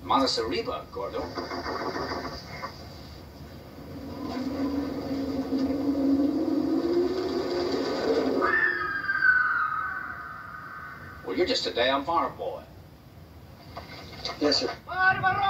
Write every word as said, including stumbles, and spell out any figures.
Manos arriba, Gordo. Well, you're just a damn farm boy. Yes, sir. Barbarosa!